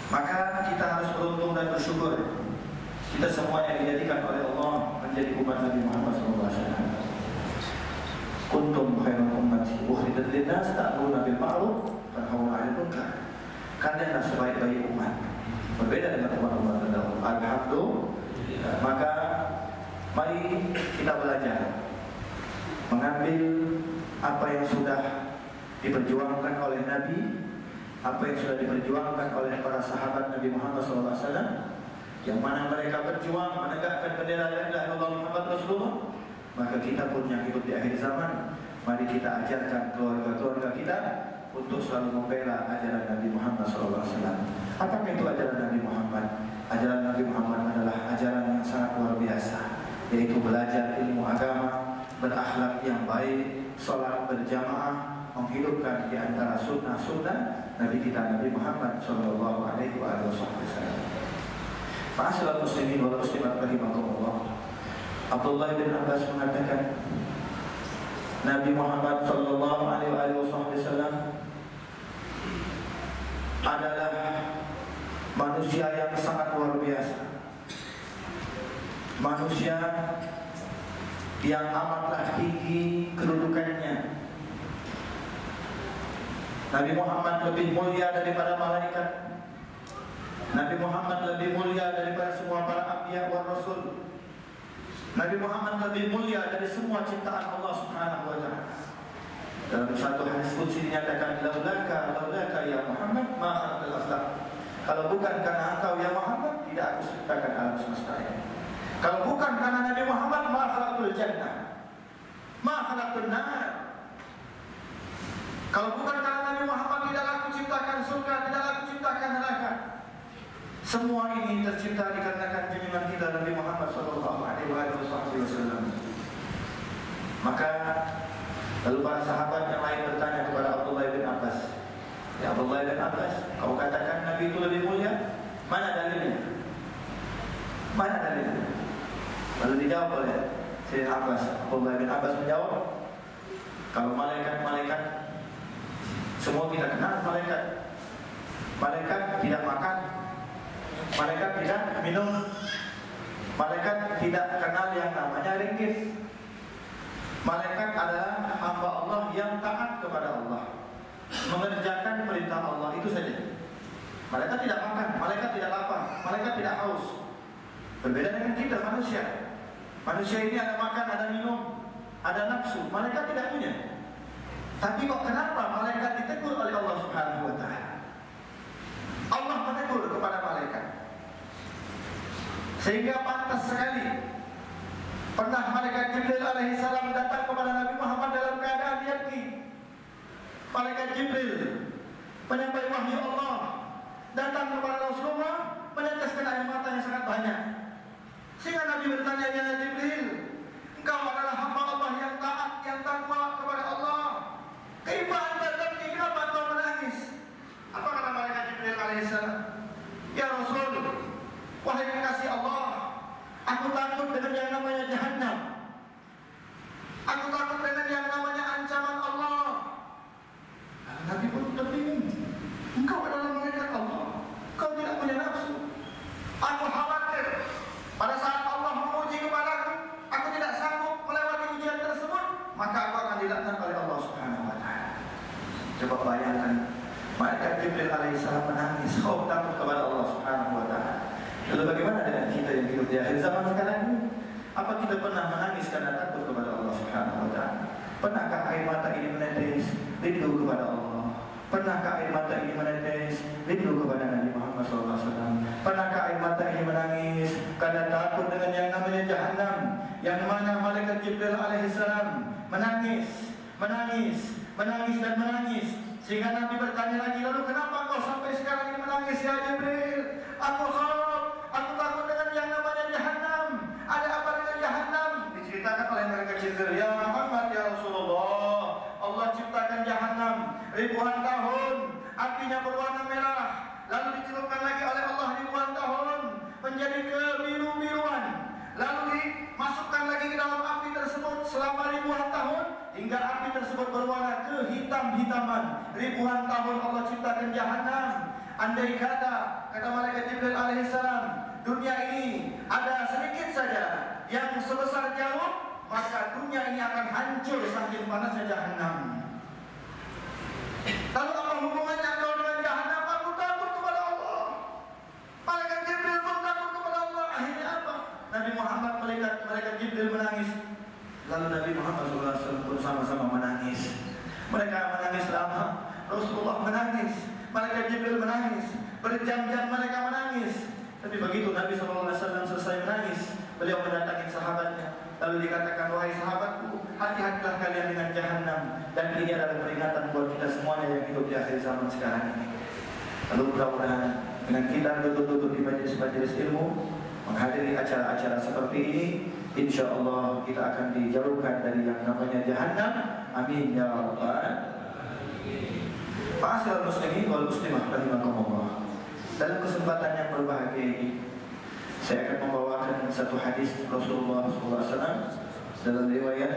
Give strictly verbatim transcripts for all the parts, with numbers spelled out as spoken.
Maka kita harus beruntung dan bersyukur. Kita semua yang dijadikan oleh Allah menjadi umat Nabi Muhammad shallallahu alaihi wasallam. Kuntum khairan ummati ukhrijat lin-nas ta'muruna bil ma'ruf wa tanhauna 'anil munkar. Kalianlah sebaik-baik umat. Berbeda dengan umat-umat terdahulu. Alhamdulillah. Maka mari kita belajar mengambil apa yang sudah diperjuangkan oleh Nabi, apa yang sudah diperjuangkan oleh para sahabat Nabi Muhammad shallallahu alaihi wasallam, yang mana mereka berjuang menegakkan bendera la ilaha illallah Muhammad Rasulullah. Maka kita pun yang hidup di akhir zaman, mari kita ajarkan keluarga-keluarga kita untuk selalu membela ajaran Nabi Muhammad shallallahu alaihi wasallam. Apakah itu ajaran Nabi Muhammad? Ajaran Nabi Muhammad adalah ajaran yang sangat luar biasa, yaitu belajar ilmu agama, berakhlak yang baik, sholat berjamaah, menghidupkan di antara sunnah-sunnah Nabi kita Nabi Muhammad shallallahu alaihi wasallam. Ma'asyiral muslimin wal muslimat rahimakumullah. Abdullah bin Abbas mengatakan Nabi Muhammad shallallahu alaihi wasallam adalah manusia yang sangat luar biasa, manusia yang amatlah tinggi kedudukannya. Nabi Muhammad lebih mulia daripada malaikat. Nabi Muhammad lebih mulia daripada semua para anbiya wa rasul. Nabi Muhammad lebih mulia dari semua ciptaan Allah Subhanahu wa taala. Dalam satu hadis qudsi dinyatakan, laulaka laulaka ya Muhammad ma khalaqal aflaq. Kalau bukan karena engkau ya Muhammad, tidak aku ciptakan alam semesta ini. Kalau bukan karena Nabi Muhammad, ma khalaqul jannah, ma khalaqun nar. Kalau bukan karena Nabi Muhammad, tidaklah aku ciptakan surga, tidaklah aku ciptakan neraka. Semua ini tercipta dikarenakan junjungan kita Nabi Muhammad shallallahu alaihi wasallam. Maka lalu para sahabat yang lain bertanya kepada Abdullah bin Abbas, ya Abdullah bin Abbas, kau katakan Nabi itu lebih mulia, mana dalilnya? Mana dalilnya? Lalu dijawab oleh Sayyidina Abbas. Abdullah bin Abbas menjawab, kalau malaikat-malaikat semua kita kenal malaikat. Malaikat tidak makan, malaikat tidak minum, malaikat tidak kenal yang namanya ringgit. Malaikat adalah hamba Allah yang taat kepada Allah, mengerjakan perintah Allah, itu saja. Malaikat tidak makan, malaikat tidak lapar, malaikat tidak haus. Berbeda dengan kita manusia. Manusia ini ada makan, ada minum, ada nafsu. Malaikat tidak punya. Tapi kok kenapa malaikat ditegur oleh Allah Subhanahu wa taala? Allah menegur kepada malaikat, sehingga pantas sekali. Pernah malaikat Jibril alaihi salam datang kepada Nabi Muhammad dalam keadaan yakin. Malaikat Jibril penyampai wahyu Allah datang kepada Rasulullah meneteskan air mata yang sangat banyak. Sehingga Nabi bertanya, ya Jibril, engkau adalah hamba Allah yang taat, yang takwa kepada Allah. Kaifa anta tabki, kenapa engkau menangis? Apa kata malaikat Jibril alaihissalam? Ya Rasul, wahai kekasih Allah, aku takut dengan yang namanya jahannam. Aku takut dengan yang namanya ancaman Allah. Nabi pun terbingung. Engkau adalah malaikat Allah, kau tidak punya nafsu. Aku khawatir pada saat Allah menguji kepadaku, aku tidak sanggup melewati ujian tersebut, maka aku akan dilaknat oleh Allah Subhanahu wa taala. Coba bayangkan, malaikat Jibril alaihissalam menangis, khauf takut kepada Allah Subhanahu wa taala. Lalu bagaimana dengan kita yang hidup di akhir zaman sekarang ini? Apa kita pernah menangis karena takut kepada Allah Subhanahu wa taala? Pernahkah air mata ini menetes rindu kepada Allah? Pernahkah air mata ini menetes rindu kepada Nabi Muhammad shallallahu alaihi wasallam? Pernahkah air mata ini menangis karena takut dengan yang namanya jahannam, yang mana malaikat Jibril alaihissalam menangis, menangis, menangis dan menangis, sehingga Nabi bertanya lagi, lalu kenapa kau sampai sekarang ini menangis ya Jibril? Aku khauf, aku takut dengan yang namanya jahannam. Ada apa dengan jahannam? Diceritakan oleh malaikat Jibril, ya Muhammad, ya Rasulullah, Allah ciptakan jahannam ribuan tahun, apinya berwarna merah, lalu dicelupkan lagi oleh Allah ribuan tahun menjadi kebiru-biruan, lalu dimasukkan lagi ke dalam api tersebut selama ribuan tahun hingga api tersebut berwarna kehitam-hitaman. Ribuan tahun Allah ciptakan jahannam. andai kata, kata malaikat Jibril alaihissalam, dunia ini ada sedikit saja yang sebesar jarum, maka dunia ini akan hancur saking panasnya Jahannam. Lalu apa hubungannya kau dengan Jahannam? Aku takut kepada Allah. Malaikat Jibril pun takut kepada Allah. Akhirnya apa? Nabi Muhammad malaikat malaikat Jibril menangis. Lalu Nabi Muhammad shallallahu alaihi wasallam pun sama-sama menangis. Mereka menangis lama. Rasulullah menangis. Malaikat Jibril menangis. Berjam-jam mereka menangis. Tapi begitu Nabi shallallahu alaihi wasallam selesai menangis, beliau mendatangi sahabatnya. Lalu dikatakan, wahai sahabatku, hati-hatilah kalian dengan Jahannam. Dan ini adalah peringatan buat kita semuanya yang hidup di akhir zaman sekarang ini. Lalu mudah-mudahan dengan kita duduk-duduk di majelis-majelis ilmu, menghadiri acara-acara seperti ini, insya Allah kita akan dijauhkan dari yang namanya Jahannam. Amin ya rabbal alamin. Ma'asyiral muslimin wal muslimat rahimakumullah. Dalam kesempatan yang berbahagia ini, saya akan membawakan satu hadis Rasulullah shallallahu alaihi wasallam dalam riwayat.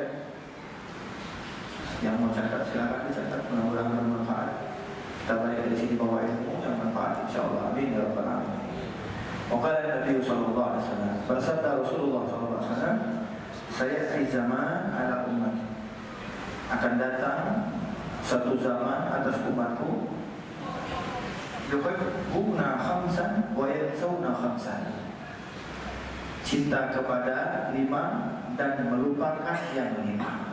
Yang mau catat silakan dicatat, mudah-mudahan bermanfaat. Kita balik dari sini bawa ilmu yang bermanfaat, insyaallah. Amin ya rabbal alamin. Waqala Nabi sallallahu alaihi wasallam, bersabda Rasulullah sallallahu alaihi wasallam, sayati zaman ala umat, akan datang satu zaman atas umatku, yuhibbuna khamsan wa yansawna khamsan, cinta kepada lima dan melupakan yang lima.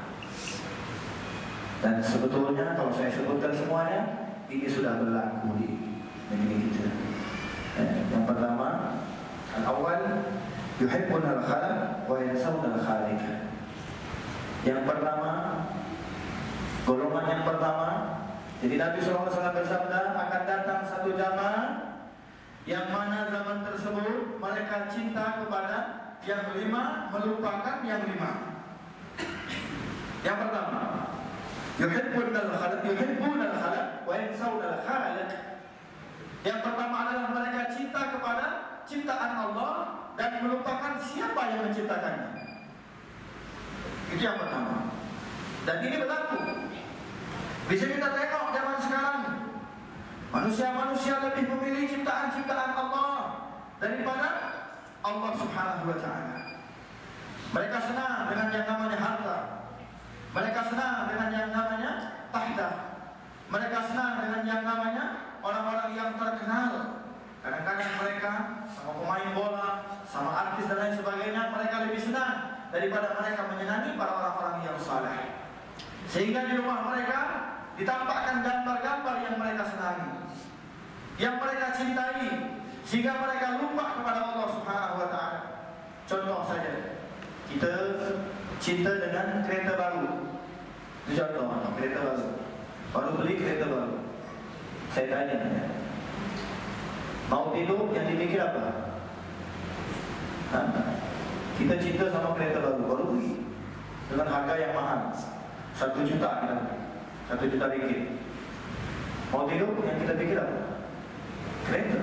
Dan sebetulnya kalau saya sebutkan semuanya, ini sudah berlaku di negeri kita. Yang pertama, al-awwal yuhibbuna al-khalq wa yansawna al-khaliq. Yang pertama, golongan yang pertama, jadi Nabi shallallahu alaihi wasallam bersabda, akan datang satu zaman yang mana zaman tersebut mereka cinta kepada yang lima, melupakan yang lima. Yang pertama, yuhibbuna al-khalq, yuhibbuna al-khalq wa yansawna al-khaliq. Yang pertama adalah mereka cinta kepada ciptaan Allah dan melupakan siapa yang menciptakannya. Itu yang pertama. Dan ini berlaku. Bisa kita tengok zaman sekarang, manusia-manusia lebih memilih ciptaan-ciptaan Allah daripada Allah Subhanahu wa taala. Mereka senang dengan yang namanya harta. Mereka senang dengan yang namanya tahta. Mereka senang dengan yang namanya orang-orang yang terkenal. Kadang-kadang mereka sama pemain bola, sama artis dan lain sebagainya, mereka lebih senang daripada mereka menyenangi para orang-orang yang saleh. Sehingga di rumah mereka ditampakkan gambar-gambar yang mereka senangi, yang mereka cintai, sehingga mereka lupa kepada Allah Subhanahu wa taala. Contoh saja, kita cinta dengan kereta baru. Itu contoh, kereta baru. Baru beli kereta baru. Saya tanya, mau tidur yang dipikir apa? Nah, kita cinta sama kereta baru, baru beli dengan harga yang mahal, satu juta kita, satu juta ringgit. Mau tidur yang kita pikir apa? Kereta.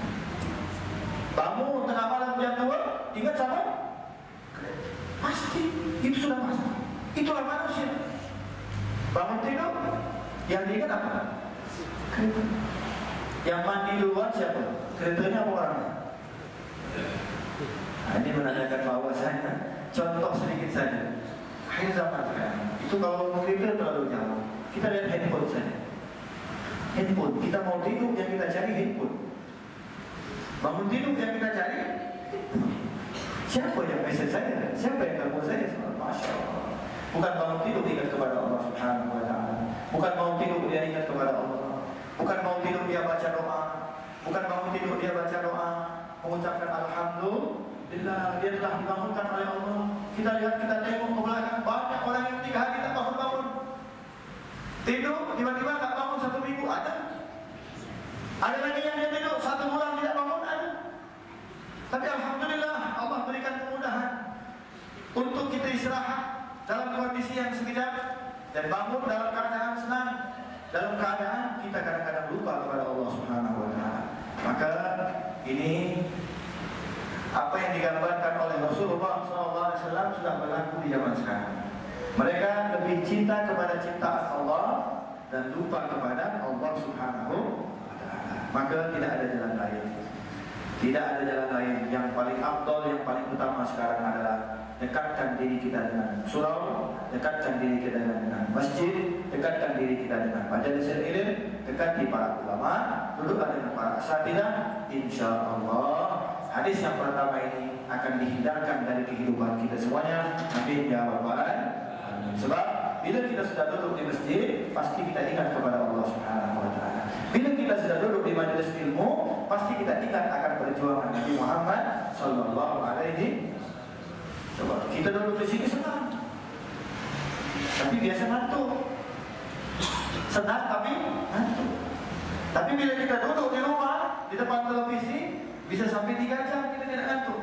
Bangun tengah malam jam dua, ingat sama? Kereta. Pasti, itu sudah pasti. Itulah manusia. Bangun tidur, yang diingat apa? Kereta. Yang mandi duluan siapa? Keretanya apa orangnya? Nah, ini menandakan bahwasanya contoh sedikit saja. Akhir zaman sekarang itu kalau kereta terlalu jauh, kita lihat handphone saja. Handphone, kita mau tidur yang kita cari handphone. Bangun tidur yang kita cari handphone. Siapa yang message saya? Siapa yang telepon saya? Masya Allah. Bukan bangun tidur ingat kepada Allah Subhanahu wa taala. Bukan bangun tidur dia ingat kepada Allah. Bukan bangun tidur dia baca doa. Bukan bangun tidur dia baca doa, mengucapkan alhamdulillah dia telah dibangunkan oleh Allah. Kita lihat, kita tengok ke belakang, banyak orang yang tiga hari tak bangun-bangun. Tidur, tiba-tiba tak bangun satu minggu, ada. Ada lagi yang dia tidur satu bulan tidak bangun, ada. Tapi alhamdulillah Allah berikan kemudahan untuk kita istirahat dalam kondisi yang sekejap dan bangun dalam keadaan senang, dalam keadaan kita kadang-kadang lupa kepada Allah Subhanahu wa taala. Maka ini apa yang digambarkan oleh Rasulullah shallallahu alaihi wasallam sudah berlaku di zaman sekarang. Mereka lebih cinta kepada ciptaan Allah dan lupa kepada Allah Subhanahu wa taala. Maka tidak ada jalan lain. Tidak ada jalan lain. Yang paling afdal, yang paling utama sekarang adalah dekatkan diri kita dengan surau, dekatkan diri kita dengan masjid, dekatkan diri kita dengan majelis ilmu, dekati para ulama, duduklah dengan para asatidzah. Insyaallah hadis yang pertama ini akan dihindarkan dari kehidupan kita semuanya. Amin ya rabbal alamin. Sebab bila kita sudah duduk di masjid, pasti kita ingat kepada Allah Subhanahu wa taala. Bila kita sudah duduk di majelis ilmu, pasti kita ingat akan perjuangan Nabi Muhammad sallallahu alaihi wasallam. Coba kita duduk di sini senang, tapi biasa ngantuk. Senang tapi ngantuk. Tapi bila kita duduk di rumah, di depan televisi, bisa sampai tiga jam kita tidak ngantuk.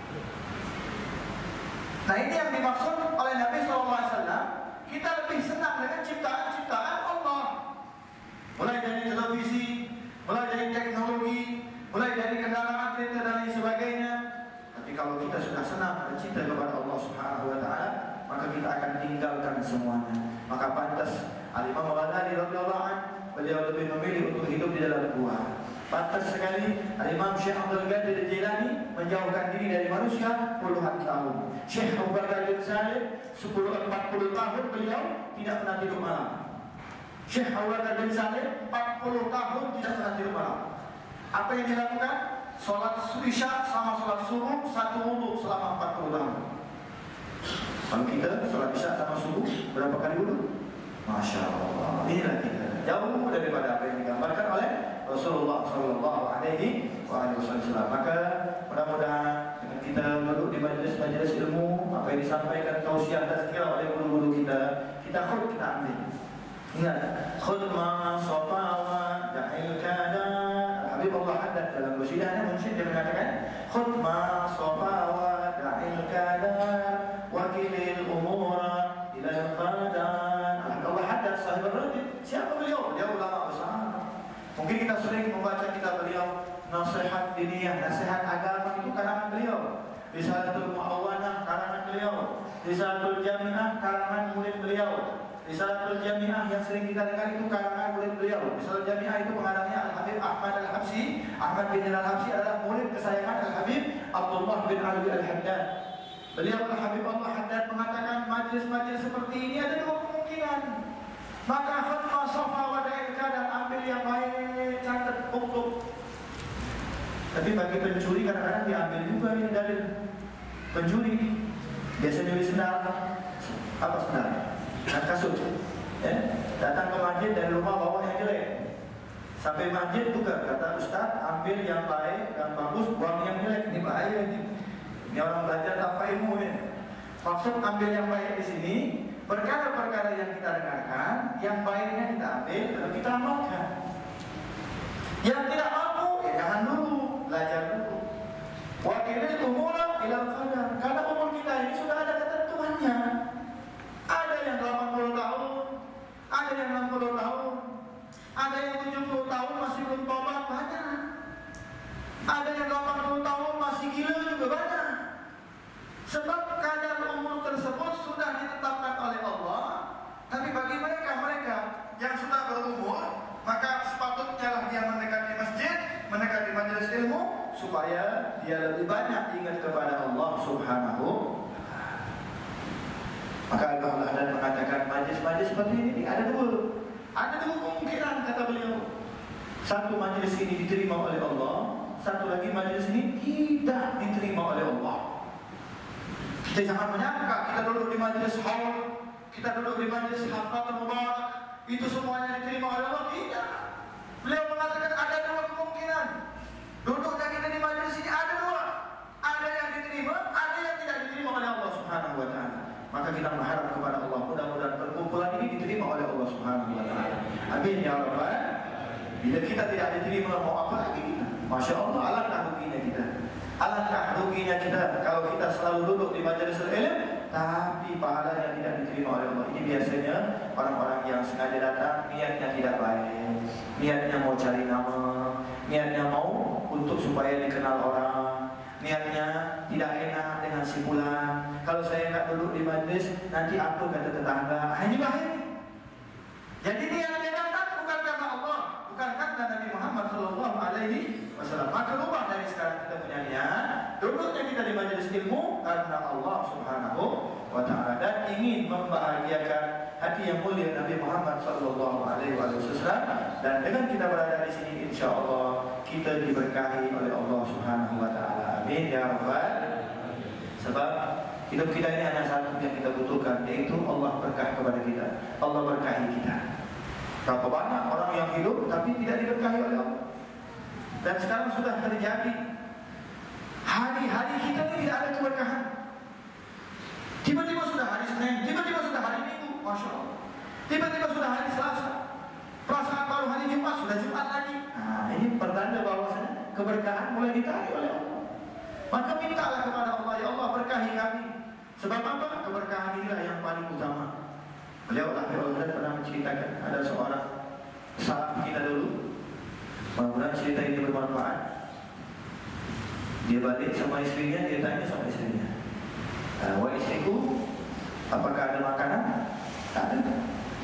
Nah, ini yang dimaksud oleh Nabi shallallahu alaihi wasallam. Kita lebih senang dengan ciptaan-ciptaan Allah. Mulai dari televisi, mulai dari teknologi, mulai dari kendaraan kereta dan lain sebagainya. Tapi kalau kita sudah senang dan cinta kepada Allah Subhanahu wa taala, maka kita akan tinggalkan semuanya. Maka pantas Al-Imam Al-Ghazali radhiyallahu anhu, beliau lebih memilih untuk hidup di dalam gua. Pantas sekali Al-Imam Syekh Abdul Qadir Jilani menjauhkan diri dari manusia puluhan tahun. Syekh Abu Bakar bin Salim sepuluh empat puluh tahun beliau tidak pernah tidur malam. Syekh Abu Bakar bin Salim empat puluh tahun tidak pernah tidur malam. Apa yang dilakukan? Salat isya sama salat subuh satu wudu selama empat puluh tahun. Kalau kita salat isya sama subuh berapa kali wudu? Masya Allah. Inilah kita jauh daripada apa yang digambarkan oleh Rasulullah Sallallahu Alaihi Wasallam. Maka mudah-mudahan dengan kita duduk di majelis-majelis ilmu, apa yang disampaikan tausiah tazkirah oleh guru-guru kita, kita khud kita ambil. Ingat, khud ma safa wa da'il kada. Habib Allah Haddad dalam qasidahnya Munsyid dia mengatakan, khud ma safa wa da'il kada wa kilil umura ila al-qadan. Allah Haddad sahib ar-radid. Siapa beliau? Dia ulama besar. Mungkin kita sering membaca kitab beliau, nasihat diniyah, nasihat agama itu karangan beliau. Risalatul Mu'awwanah karangan beliau. Risalatul Jami'ah karangan murid beliau. Risalatul Jami'ah yang sering kita dengar itu karangan murid beliau. Risalatul Jami'ah itu pengarangnya Al-Habib Ahmad Al-Habsyi. Ahmad bin Al-Habsyi adalah murid kesayangan Al-Habib Abdullah bin Ali Al-Haddad. Beliau Al-Habib Allah Haddad mengatakan majlis-majlis seperti ini ada dua kemungkinan. Maka khatma safa wa da'il kadar, ambil yang baik, catat, buku. Tapi bagi pencuri kadang-kadang diambil juga ini dalil. Pencuri biasa nyuri sendal, apa sendal? Dan kasut. Ya? Datang ke masjid dari rumah bawa yang jelek. Sampai masjid juga kata Ustaz, ambil yang baik dan bagus, buang yang jelek. Ini bahaya ini. Ini orang belajar tanpa ilmu ya. Maksud ambil yang baik di sini, perkara-perkara yang kita dengarkan, yang baiknya kita ambil, lalu kita amalkan. Yang tidak mampu, ya jangan dulu, belajar dulu. Wakilil umurah ilal qadar. Karena umur kita ini sudah ada ketentuannya. Ada yang delapan puluh tahun, ada yang enam puluh tahun, ada yang tujuh puluh tahun masih belum tobat, banyak. Ada yang delapan puluh tahun masih gila juga banyak. Sebab kadar umur tersebut sudah ditetapkan oleh Allah. Tapi bagi mereka-mereka yang sudah berumur, maka sepatutnya lah dia mendekati masjid, mendekati majelis ilmu, supaya dia lebih banyak ingat kepada Allah Subhanahu. Maka Allah dan mengatakan majelis-majelis seperti ini ada dua, ada dua kemungkinan kata beliau. Satu majelis ini diterima oleh Allah, satu lagi majelis ini tidak diterima oleh Allah. Kita jangan menyangka kita duduk di majelis haul, kita duduk di majelis hafal mubarak, itu semuanya diterima oleh Allah. Tidak. Beliau mengatakan ada dua kemungkinan. Duduknya kita di majelis ini ada dua. Ada yang diterima, ada yang tidak diterima oleh Allah Subhanahu wa taala. Maka kita berharap kepada Allah, mudah-mudahan perkumpulan ini diterima oleh Allah Subhanahu wa taala. Amin ya rabbal. Bila kita tidak diterima, mau apa lagi kita? Masya Allah, alangkah ruginya kita. Alangkah ruginya kita kalau kita selalu duduk di majelis ilmu, tapi pahalanya tidak diterima oleh Allah. Ini biasanya orang-orang yang sengaja datang, niatnya tidak baik, niatnya mau cari nama, niatnya mau untuk supaya dikenal orang, niatnya tidak enak dengan si fulan. Kalau saya nggak duduk di majelis, nanti apa kata tetangga? Ini bahaya. Jadi niatnya datang bukan karena Allah, bukan kata Nabi Muhammad Shallallahu Alaihi Wasallam. Maka rubah dari sekarang kita punya niat, duduknya kita di majelis ilmu karena Allah Subhanahu Wa Taala dan ingin membahagiakan hati yang mulia Nabi Muhammad Shallallahu Alaihi Wasallam. Dan dengan kita berada di sini, insya Allah kita diberkahi oleh Allah Subhanahu Wa Taala. Amin ya Rabbal. Sebab hidup kita ini hanya satu yang kita butuhkan, yaitu Allah berkah kepada kita. Allah berkahi kita. Berapa banyak orang yang hidup tapi tidak diberkahi oleh Allah. Dan sekarang sudah terjadi. Hari-hari kita ini tidak ada keberkahan. Tiba-tiba sudah hari Senin, tiba-tiba sudah hari Minggu, Masya Allah. Tiba-tiba sudah hari Selasa. Perasaan baru hari Jumat, sudah Jumat lagi. Nah, ini pertanda bahwasanya keberkahan mulai ditarik oleh Allah. Maka mintalah kepada Allah, ya Allah berkahi kami. Sebab apa? Keberkahan inilah yang paling utama. Beliau Allah pernah menceritakan ada seorang salaf kita dulu. Mudah-mudahan cerita ini bermanfaat. Dia balik sama istrinya, dia tanya sama istrinya, wahai istriku, apakah ada makanan? Tak ada.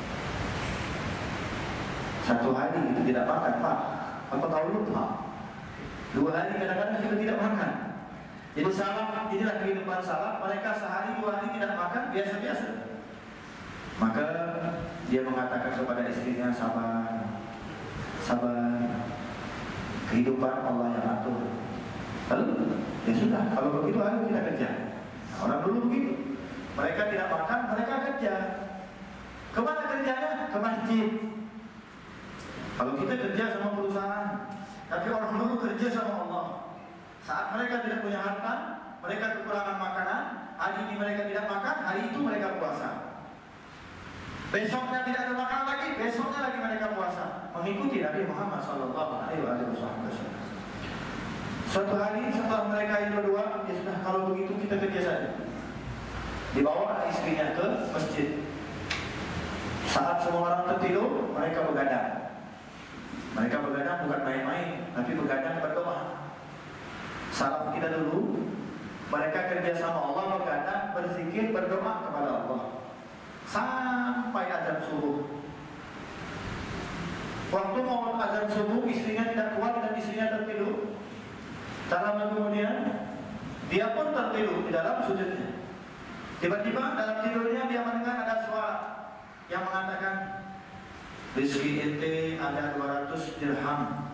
Satu hari itu tidak makan, Pak. Apa tahu lupa? Dua hari kadang-kadang kita tidak makan. Jadi salaf, inilah kehidupan salaf. Mereka sehari dua hari tidak makan, biasa-biasa. Maka dia mengatakan kepada istrinya, sabar, sabar. Kehidupan Allah yang atur. Lalu, ya sudah, kalau begitu ayo kita kerja. Nah, orang dulu begitu. Mereka tidak makan, mereka kerja. Kemana kerjanya? Ke masjid. Kalau kita kerja sama perusahaan, tapi orang dulu kerja sama Allah. Saat mereka tidak punya harta, mereka kekurangan makanan, hari ini mereka tidak makan, hari itu mereka puasa. Besoknya tidak ada makanan lagi, besoknya lagi mereka puasa, mengikuti Nabi Muhammad Shallallahu Alaihi Wasallam. Suatu hari setelah mereka itu berdua, ya sudah kalau begitu kita kerja saja. Dibawa istrinya ke masjid. Saat semua orang tertidur, mereka begadang. Mereka begadang bukan main-main, tapi begadang berdoa. Salaf kita dulu, mereka kerja sama Allah, begadang, berzikir, berdoa kepada Allah sampai azan subuh. Waktu mau azan subuh, istrinya tidak kuat dan istrinya tertidur. Tak lama kemudian, dia pun tertidur di dalam sujudnya. Tiba-tiba dalam tidurnya dia mendengar ada suara yang mengatakan, rezeki ente ada dua ratus dirham.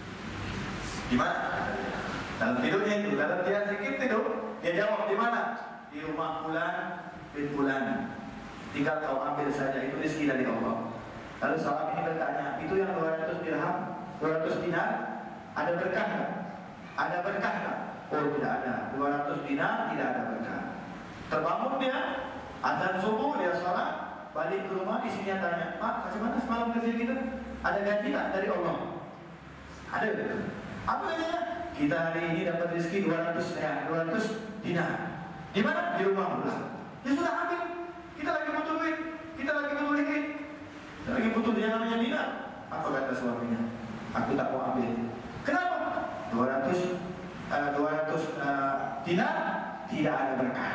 Di mana? Dalam tidurnya itu, dalam dia zikir tidur, dia jawab di mana? Di rumah bulan bin bulan. Tinggal kau ambil saja, itu rezeki dari Allah. Lalu sahabat ini bertanya, itu yang dua ratus dirham, dua ratus dinar, ada berkah tak? Ada berkah tak? Oh tidak ada, dua ratus dinar tidak ada berkah. Terbangun dia, azan subuh, dia sholat, balik ke rumah, istrinya tanya, Pak, bagaimana semalam kerja kita? Ada gaji tak dari Allah? Ada. Apa gajinya? Kita hari ini dapat rezeki dua ratus ya, dua ratus dinar. Di mana? Di rumah bulan. Ya sudah ambil. Kita lagi butuh duit, kita lagi butuh duit, kita lagi butuh dia namanya dinar. Apa kata suaminya? Aku tak mau ambil. Kenapa? dua ratus uh, dua ratus uh, dinar tidak ada berkah.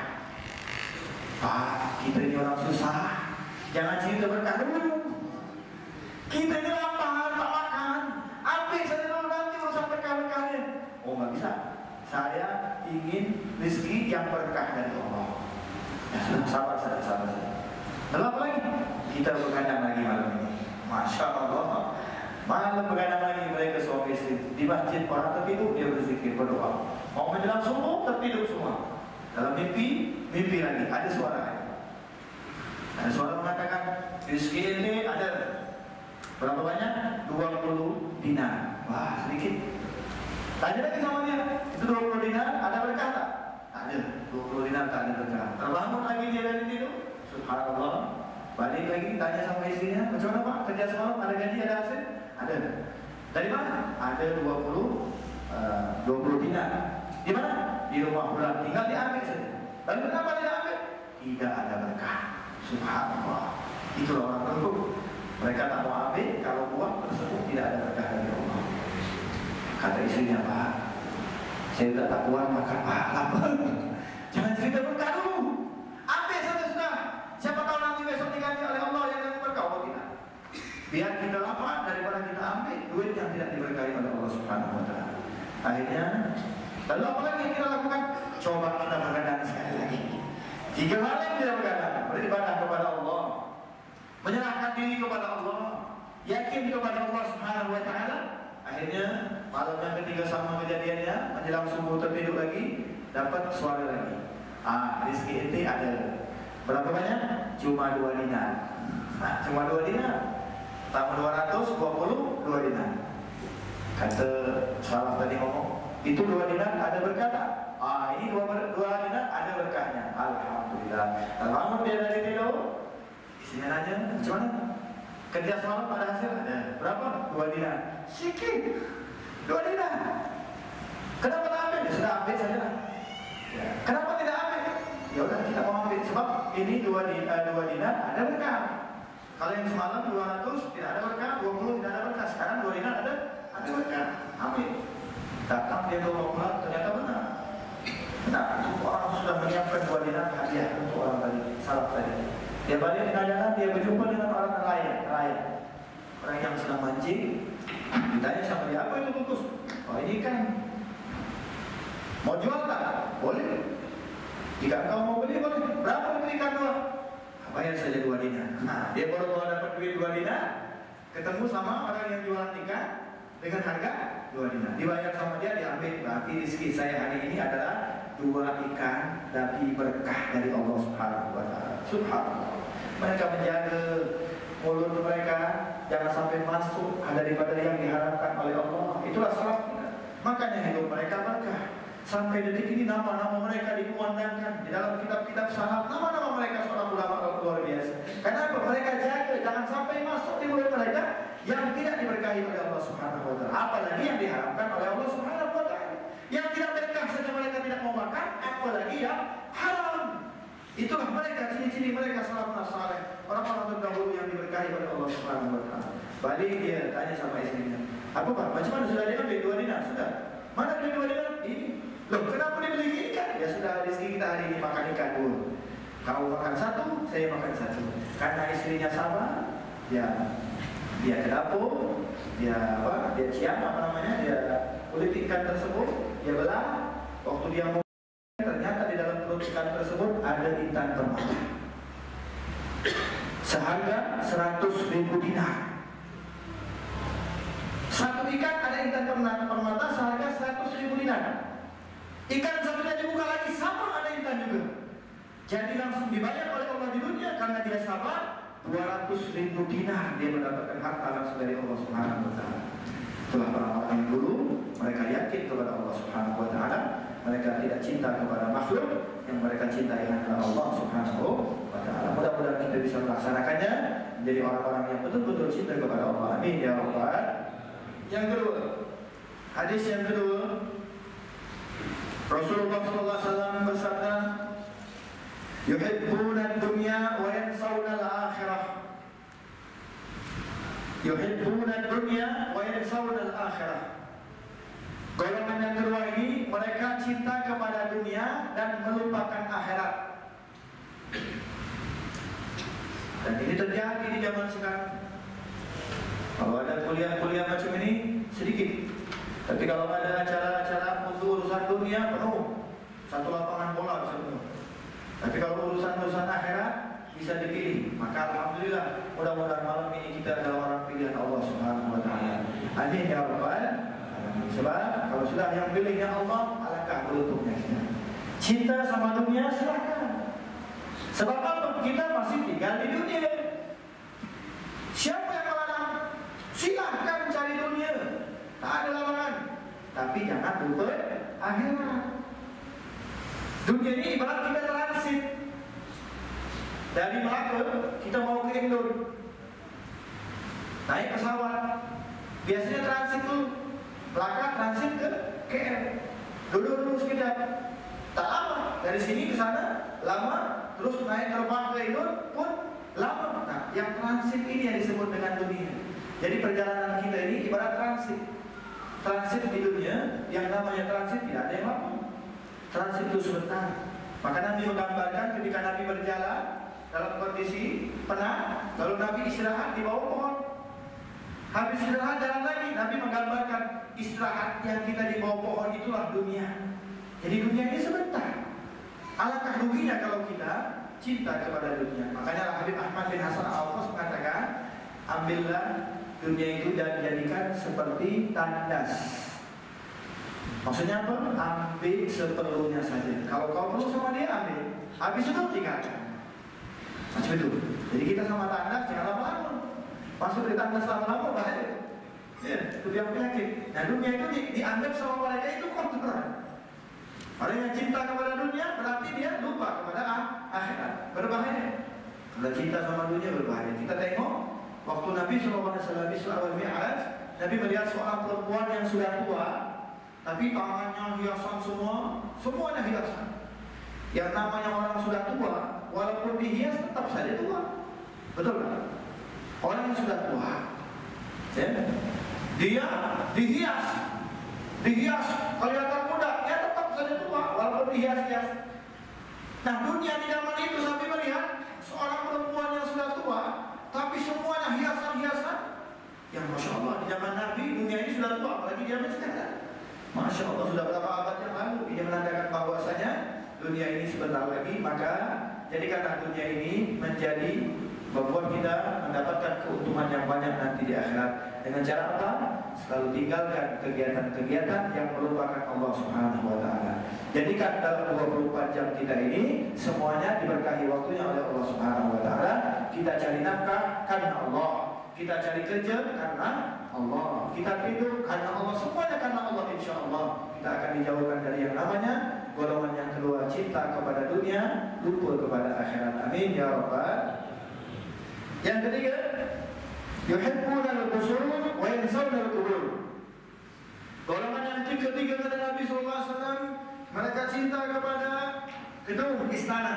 Pak, kita ini orang susah. Jangan cerita berkah dulu. Kita ini lapar, tak makan. Ambil saja dulu nanti urusan berkah-berkahnya. Oh nggak bisa. Saya ingin rezeki yang berkah dari Allah. Ya sudah, sabar saja, sabar saja. Lalu apa lagi? Kita begadang lagi malam ini. Masya Allah. Malam begadang lagi mereka suami istri. Di masjid orang tertidur, dia berzikir, berdoa. Mau menjelang subuh, tertidur semua. Dalam mimpi, mimpi lagi. Ada suara lagi. Ada suara mengatakan, rezeki ini ada. Berapa banyak? dua puluh dinar. Wah, sedikit. Tanya lagi sama dia, itu dua puluh dinar, ada berkah tak? Ada, dua puluh dinar tak ada berkah. Terbangun lagi dia dari tidur, subhanallah. Balik lagi, tanya sama istrinya, macam mana Pak? Kerja semalam, ada gaji, ada hasil? Ada. Dari mana? Ada dua puluh, dua puluh dinar. Di mana? Di rumah bulan, tinggal diambil saja. Lalu kenapa tidak ambil? Tidak ada berkah. Subhanallah. Itulah orang terburuk. Mereka tak mau ambil kalau uang tersebut tidak ada berkah dari Allah. Kata istrinya, Pak, saya tidak tak kuat makan pahala. Jangan cerita berkah dulu. Ambil saja sudah. Siapa tahu nanti besok diganti oleh Allah yang akan berkah. Oh tidak. Biar kita lapar daripada kita ambil duit yang tidak diberkahi oleh Allah Subhanahu wa taala. Akhirnya, lalu apa lagi yang kita lakukan? Coba kita bergadang sekali lagi. Jika hal yang tidak bergadang, beribadah kepada Allah, menyerahkan diri kepada Allah, yakin kepada Allah Subhanahu wa taala. Akhirnya malam yang ketiga sama kejadiannya, menjelang subuh tertidur lagi, dapat suara lagi. Ah, rezeki ente ada. Berapa banyak? Cuma dua dinar. Nah, cuma dua dinar. Tambah dua ratus dua puluh, dua dinar. Kata salah tadi ngomong, itu dua dinar ada berkah tak? Ah, ini dua, dua dinar ada berkahnya. Alhamdulillah. Bangun dia dari tidur, isinya nanya, macam mana? Kerja semalam ada hasil? Ada. Berapa? Dua dinar. Sikit. Dua dinar. Kenapa tak ambil? Sudah ambil saja. Ya. Kenapa tidak ambil? Ya udah kita mau ambil sebab ini dua dinar, dua dinar ada berkah. Kalau yang semalam dua ratus tidak ada berkah, dua puluh tidak ada berkah. Sekarang dua dinar ada ada berkah. Ambil. Datang dia dua puluh ternyata benar. Nah, orang sudah menyiapkan dua dinar hadiah untuk orang tadi, salah tadi. Dia balik ke jalan, dia berjumpa dengan orang nelayan, nelayan. Orang yang sedang mancing. Ditanya sama dia, apa itu bungkus? Oh, ini kan mau jual tak? Boleh. Jika engkau mau beli boleh. Berapa diberikan dua? Bayar saja dua dinar. Nah, dia baru mau dapat duit dua dinar, ketemu sama orang yang jualan ikan dengan harga dua dinar. Dibayar sama dia, diambil. Berarti rezeki saya hari ini adalah dua ikan tapi berkah dari Allah Subhanahu wa taala. Subhanallah. Mereka menjaga mulut mereka jangan sampai masuk daripada yang diharapkan oleh Allah. Itulah sebab makanya hidup mereka berkah. Sampai detik ini nama-nama mereka dikumandangkan di dalam kitab-kitab salaf. Nama-nama mereka seorang ulama luar biasa. Kenapa? Mereka jaga jangan sampai masuk di mulut mereka yang tidak diberkahi oleh Allah Subhanahu wa taala. Apalagi yang diharapkan oleh Allah Subhanahu wa taala. Yang tidak berkah saja mereka tidak mau makan, apalagi yang haram. Itulah mereka, ciri-ciri mereka salafus saleh, orang-orang terdahulu yang diberkahi oleh Allah Subhanahu wa taala. Balik dia tanya sama istrinya, "Apa Pak? Macam mana sudah diambil dua dinar? Sudah. Mana duit dua dinar? Ini. Loh, kenapa dibeli ikan? Ya sudah, rezeki kita hari ini makan ikan dulu. Kau makan satu, saya makan satu. Karena istrinya sama, ya dia ke dapur, dia apa? Dia ciam apa namanya? Dia kulit ikan tersebut, dia belah. Waktu dia mau, ternyata di dalam perut ikan tersebut ada intan permata. Seharga seratus ribu dinar. Satu ikan ada intan permata seharga seratus ribu dinar. Ikan satunya dibuka lagi sama ada intan juga. Jadi langsung dibayar oleh Allah di dunia karena dia sabar. Dua ratus ribu dinar dia mendapatkan harta langsung dari Allah Subhanahu wa taala. Itulah orang-orang yang dulu mereka yakin kepada Allah Subhanahu wa taala. Mereka tidak cinta kepada makhluk, yang mereka cintai adalah Allah Subhanahu wa taala. Mudah-mudahan kita bisa melaksanakannya menjadi orang-orang yang betul-betul cinta kepada Allah. Amin ya rabbal. Yang kedua, hadis yang kedua, Rasulullah sallallahu alaihi wasallam bersabda, "Yuhibbuna ad-dunya wa yansawna al-akhirah." Yuhibbuna ad-dunya wa yansawna al-akhirah. Golongan yang kedua ini mereka cinta kepada dunia dan melupakan akhirat. Dan ini terjadi di zaman sekarang. Kalau ada kuliah-kuliah macam ini sedikit. Tapi kalau ada acara-acara untuk urusan dunia penuh, satu lapangan bola bisa penuh. Tapi kalau urusan-urusan akhirat bisa dipilih. Maka alhamdulillah, mudah-mudahan malam ini kita adalah orang pilihan Allah Subhanahu wa taala. Amin ya rabbal alamin. Sebab kalau sudah yang pilihnya Allah, alangkah beruntungnya kita. Cinta sama dunia silakan. Sebab apa? Kita masih tinggal di dunia. Siapa yang melarang? Silakan cari dunia. Tak ada larangan. Tapi jangan lupa akhirat. Dunia ini ibarat kita transit. Dari Melaka kita mau ke Indon. Naik pesawat. Biasanya transit tuh Melaka transit ke K L. Duduk-duduk sekejap. Tak lama. Dari sini ke sana lama. Terus naik terbang ke Indon pun lama. Nah, yang transit ini yang disebut dengan dunia. Jadi perjalanan kita ini ibarat transit. Transit di dunia, yang namanya transit tidak ada yang lama. Transit itu sebentar. Maka Nabi menggambarkan ketika Nabi berjalan dalam kondisi penat, lalu Nabi istirahat di bawah pohon. Habis istirahat jalan lagi. Nabi menggambarkan istirahat yang kita di bawah pohon itulah dunia. Jadi dunia ini sebentar. Alangkah ruginya kalau kita cinta kepada dunia. Makanya Habib Ahmad bin Hasan Al-Awas mengatakan, ambillah dunia itu dan jadikan seperti tandas. Maksudnya apa? Ambil seperlunya saja. Kalau kau perlu sama dia, ambil. Habis itu tinggalkan. Macam itu. Jadi kita sama tandas jangan lama-lama. Masuk di tandas lama-lama bahaya. Ya, itu yang penyakit. Nah dunia itu di, dianggap sama mereka itu kotoran. Orang yang cinta kepada dunia berarti dia lupa kepada akhirat. Berbahaya. Kalau cinta sama dunia berbahaya. Kita tengok waktu Nabi shallallahu alaihi wasallam Isra wal Mi'raj, Nabi melihat seorang perempuan yang sudah tua, tapi tangannya hiasan semua, semuanya hiasan. Yang namanya orang sudah tua, walaupun dihias tetap saja tua. Betul kan? Orang yang sudah tua, ya, dia dihias, dihias kelihatan muda, dia tetap saja tua, walaupun dihias-hias. Nah dunia di zaman itu Nabi melihat seorang perempuan yang sudah tua, tapi semuanya hiasan-hiasan. Yang masya Allah di zaman Nabi dunia ini sudah tua, apalagi di zaman sekarang. Masya Allah sudah berapa abad yang lalu dia menandakan bahwasanya dunia ini sebentar lagi. Maka jadikanlah dunia ini menjadi membuat kita mendapatkan keuntungan yang banyak nanti di akhirat. Dengan cara apa? Selalu tinggalkan kegiatan-kegiatan yang melupakan Allah Subhanahu wa Ta'ala. Jadikan dalam dua puluh empat jam kita ini semuanya diberkahi waktunya oleh Allah Subhanahu wa Ta'ala. Kita cari nafkah karena Allah, kita cari kerja karena Allah, kita tidur karena Allah, semuanya karena Allah. Insya Allah kita akan dijauhkan dari yang namanya golongan yang kedua, cinta kepada dunia, lupa kepada akhirat. Amin ya rabbal. Yang ketiga, yuhibbuna al-qusur wa yansawna al-qubur. Golongan yang ketiga kata Nabi sallallahu alaihi wasallam, mereka cinta kepada gedung istana.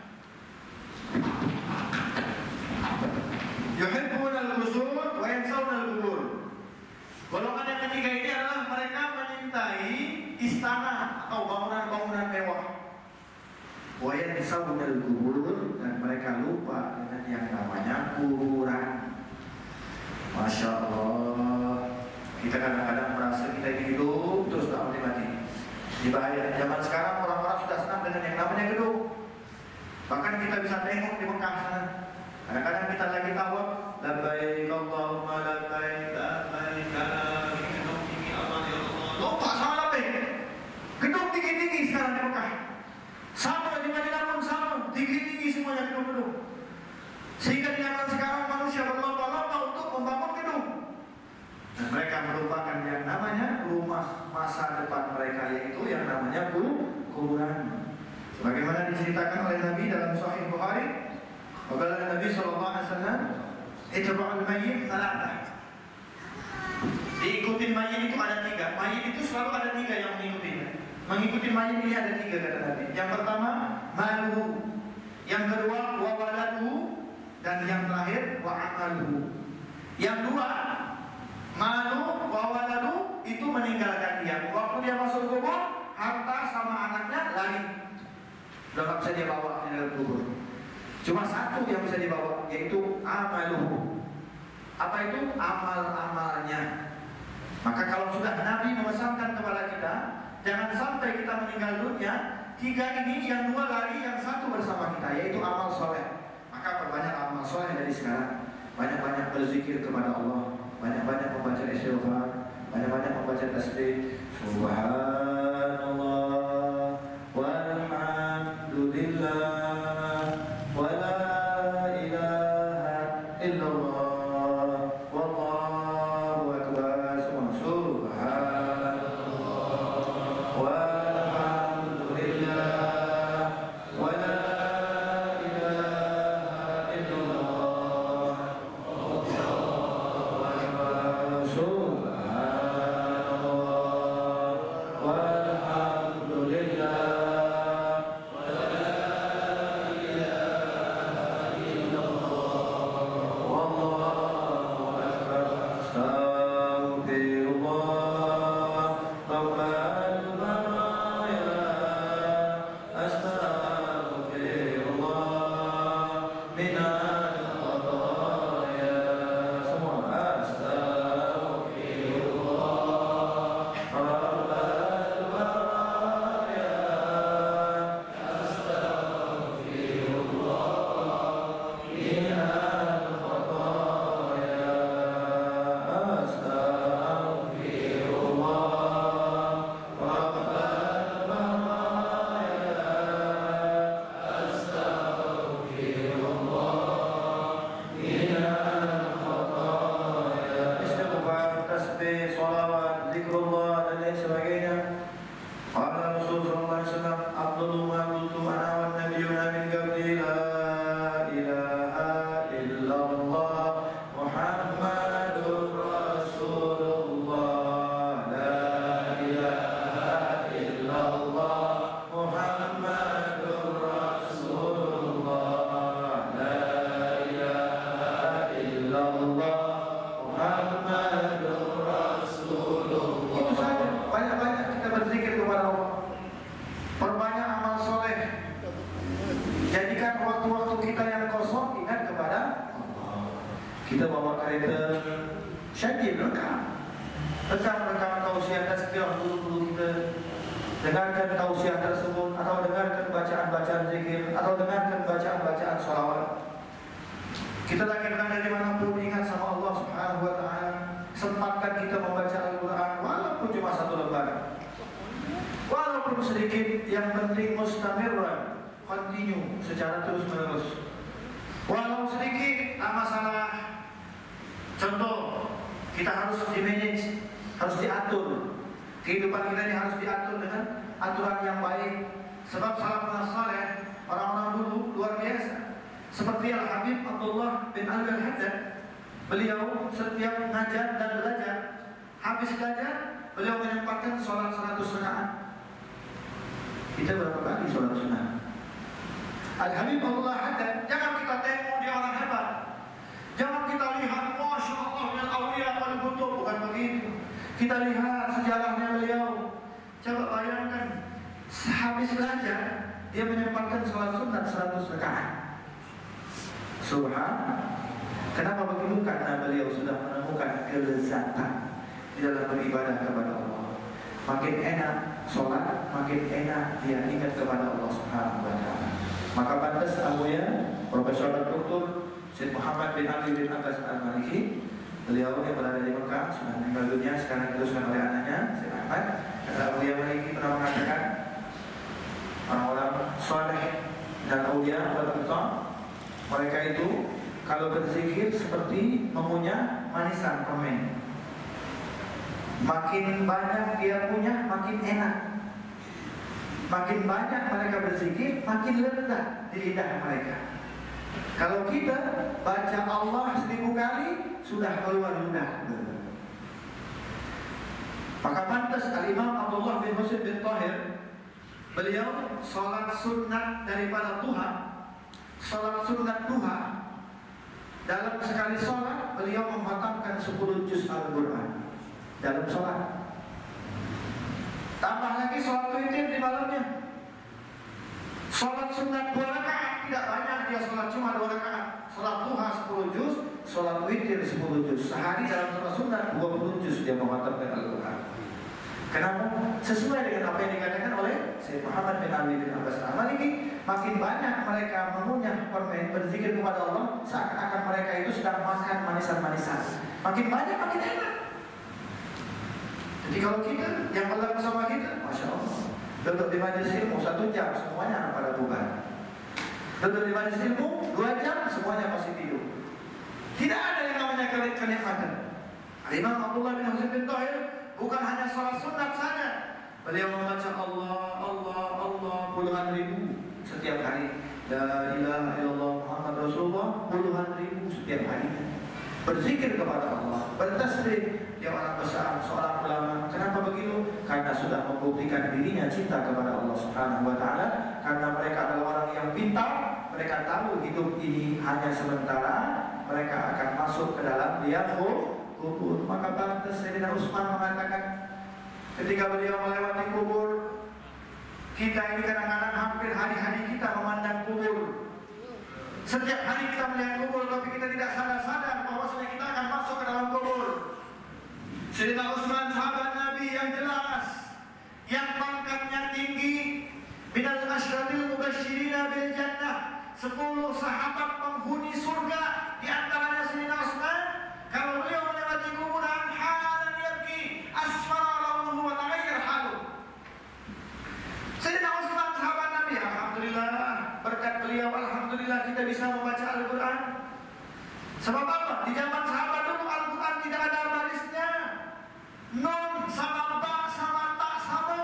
Yuhibbuna al-qusur wa yansawna al-qubur. Golongan yang ketiga ini adalah mereka menyintai istana atau bangunan-bangunan mewah. Wa yansawna al-qubur, dan mereka lupa dengan yang namanya kuburan. Masya Allah. Kita kadang-kadang merasa kita ini hidup terus tak mati-mati. Di bahaya. Zaman sekarang orang-orang sudah senang dengan yang namanya gedung. Bahkan kita bisa tengok di Mekah sana. Kadang-kadang kita lagi tawaf, labbaik Allahumma labbaik labbaik labbaik, gedung tinggi Allah ya Allah. Lupa sama labbaik. Gedung tinggi-tinggi sekarang di Mekah. Sama di Madinah pun sama, tinggi-tinggi semuanya gedung-gedung. Sehingga di zaman sekarang manusia berlomba-lomba untuk membangun gedung. Dan mereka merupakan yang namanya rumah masa depan mereka, yaitu yang namanya kuburan. Sebagaimana diceritakan oleh Nabi dalam Sahih Bukhari, bahwa Nabi Sallallahu Alaihi Wasallam itba'ul mayyit thalatha. Diikutin mayit itu ada tiga. Mayit itu selalu ada tiga yang mengikuti. Mengikuti mayit ini ada tiga kata Nabi. Yang pertama maluhu, yang kedua wa waladuhu, dan yang terakhir wa amaluhu. Yang dua malu wa waladu itu meninggalkan dia. Waktu dia masuk kubur, harta sama anaknya lari. Sudah tak bisa dia bawa di dalam kubur. Cuma satu yang bisa dibawa, yaitu amaluhu. Apa itu? Amal-amalnya. Maka kalau sudah Nabi memesankan kepada kita, jangan sampai kita meninggal dunia, tiga ini yang dua lari, yang satu bersama kita, yaitu amal soleh. Maka perbanyak amal soleh dari sekarang. Banyak-banyak berzikir kepada Allah, banyak-banyak membaca istighfar, banyak-banyak membaca tasbih. Subhanallah walhamdulillah wa la ilaha illallah wallahu akbar. Subhanallah walhamdulillah wa la ilaha illallah wallahu akbar. Subhanallah wa Qala Rasulullah sallallahu alaihi wasallam, "Afdalu ma qultu ana wan nabiyyuna min qabli la ilaha illallah Muhammadur Rasulullah la ilaha illallah Muhammadur Rasulullah la ilaha illallah Muhammadur Rasulullah." Itu saja, banyak-banyak kita berzikir kepada Allah. Perbanyak amal soleh. Jadikan waktu-waktu kita yang kosong ingat kepada Allah. Kita bawa kereta syakir, rekam Rekam rekaman tausiah dan setiap dulu-dulu kita dengarkan tausiah tersebut, atau dengarkan bacaan-bacaan zikir, atau dengarkan bacaan-bacaan sholawat. Kita lagi berada di manapun, ingat sama Allah Subhanahu wa ta'ala. Sempatkan kita membaca Al-Quran walaupun cuma satu lembar, walaupun sedikit, yang penting mustamirran, continue, secara terus menerus. Walau sedikit, tak masalah. Contoh, kita harus di-manage, harus diatur. Kehidupan kita ini harus diatur dengan aturan yang baik. Sebab salafus saleh, orang-orang dulu luar biasa. Seperti Al-Habib Abdullah bin Ali Al-Haddad. Beliau setiap ngajar dan belajar, habis belajar, beliau menyempatkan sholat seratus rakaat. Kita berapa kali sholat sunnah? Al-Habib Abdullah Haddad, jangan kita tengok dia orang hebat, jangan kita lihat Masya Allah min awliya wal kutub, bukan begitu. Kita lihat sejarahnya beliau. Coba bayangkan, habis belajar dia menyempatkan sholat sunat seratus rakaat. Subhanallah. Kenapa begitu? Karena beliau sudah menemukan kelezatan di dalam beribadah kepada Allah. Makin enak sholat, makin enak dia ingat kepada Allah Subhanahu wa ta'ala. Maka pantas Abuya Profesor Doktor Syed Muhammad bin Ali bin Abbas Al-Maliki, beliau yang berada di Mekah, sudah meninggal dunia, sekarang diteruskan oleh anaknya Syed Ahmad. Kata Abuya Maliki pernah mengatakan, orang-orang soleh dan aulia wal mereka itu kalau berzikir seperti mengunyah manisan permen. Makin banyak dia punya, makin enak. Makin banyak mereka berzikir, makin lezat di lidah mereka. Kalau kita baca Allah seribu kali, sudah keluar lidah. Maka pantas Al-Imam Abdullah bin Husain bin Tahir, beliau sholat sunat daripada Tuhan, sholat sunat Tuhan. Dalam sekali sholat, beliau menghatamkan sepuluh juz Al-Quran dalam sholat. Tambah lagi sholat witir di malamnya. Sholat sunat dua rakaat, tidak banyak dia sholat, cuma dua rakaat. Sholat duha sepuluh juz, sholat witir sepuluh juz. Sehari dalam sholat sunat dua puluh juz dia menghatamkan Al-Quran. Kenapa? Sesuai dengan apa yang dikatakan oleh Syed Muhammad bin Ali bin Abbas Al-Maliki. Makin banyak mereka mengunyah permen, berzikir kepada Allah, seakan-akan mereka itu sedang makan manisan-manisan. Makin banyak, makin enak. Jadi kalau kita, yang berlaku bersama kita, Masya Allah, duduk di majelis ilmu satu jam, semuanya pada bukan. Duduk di majelis ilmu dua jam, semuanya pasti tidur. Tidak ada yang namanya kenikmatan. Imam Abdullah bin Husain bin Tahir bukan hanya sholat sunat saja, beliau membaca Allah, Allah, Allah puluhan ribu setiap hari. La ilaha illallah Muhammad Rasulullah puluhan ribu setiap hari. Berzikir kepada Allah, bertasbih. Dia orang besar, seorang ulama. Kenapa begitu? Karena sudah membuktikan dirinya cinta kepada Allah Subhanahu wa ta'ala. Karena mereka adalah orang yang pintar. Mereka tahu hidup ini hanya sementara. Mereka akan masuk ke dalam liyatul kubur. Maka pantas Sayyidina Utsman mengatakan, ketika beliau melewati kubur, kita ini kadang-kadang hampir hari-hari kita memandang kubur. Setiap hari kita melihat kubur, tapi kita tidak sadar-sadar bahwasanya kita akan masuk ke dalam kubur. Sayyidina Utsman sahabat Nabi yang jelas, yang pangkatnya tinggi, minal asyratil mubashshirina bil jannah, sepuluh sahabat penghuni surga, di antaranya Sayyidina Utsman. Kalau beliau melewati kuburan, halan yabki asfara launuhu wa taghayyar haluhu. Sayyidina Utsman sahabat Nabi, alhamdulillah, berkat beliau alhamdulillah kita bisa membaca Al-Quran. Sebab apa? Di zaman sahabat dulu Al-Quran tidak ada barisnya. Nun sama ba sama ta sama.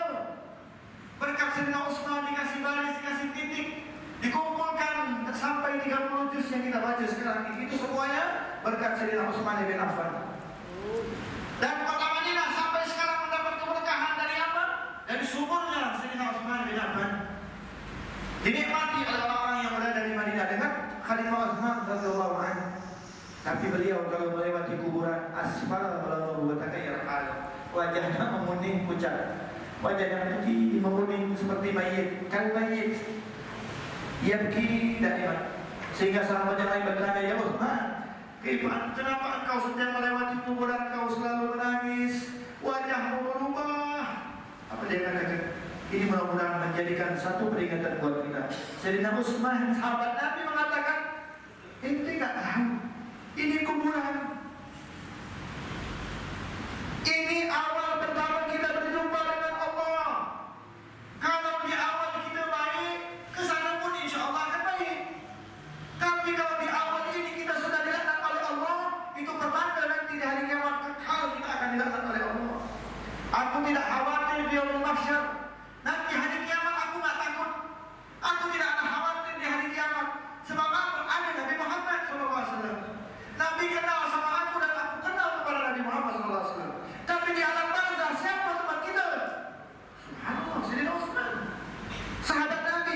berkat Sayyidina Utsman bin Affan. Dan kota Madinah sampai sekarang mendapat keberkahan dari apa? Dari sumurnya Sayyidina Utsman bin Affan. Dinikmati oleh orang-orang yang berada di Madinah dengan Khalifah Utsman radhiyallahu anhu. Tapi beliau kalau melewati kuburan asfal lalu bertakayar hal, wajahnya menguning pucat, wajahnya putih menguning seperti mayit, kan mayit. Yabki daiman. Sehingga sahabat yang lain bertanya, ya Utsman, kenapa engkau setiap melewati kuburan kau selalu menangis, wajahmu berubah? Apa dia katakan? Ini mudah-mudahan menjadikan satu peringatan buat kita. Sayyidina Utsman, sahabat Nabi, mengatakan, ente nggak tahu, ini kuburan. Ini awal pertama kita berjumpa dengan Allah. Kalau di awal kita baik, kesana pun insya Allah akan baik. Tapi kalau di awal ini kita sudah dilaknat oleh Allah, itu pertanda nanti di hari kiamat kekal kita akan dilaknat oleh Allah. Aku tidak khawatir di yaumul mahsyar. Nanti hari kiamat aku tak takut. Aku tidak ada khawatir di hari kiamat. Sebab aku ada Nabi Muhammad shallallahu alaihi wasallam. Nabi kenal sama aku dan aku kenal kepada Nabi Muhammad shallallahu alaihi wasallam. Tapi di alam barzah siapa teman kita? Subhanallah, Sayyidina Utsman, sahabat Nabi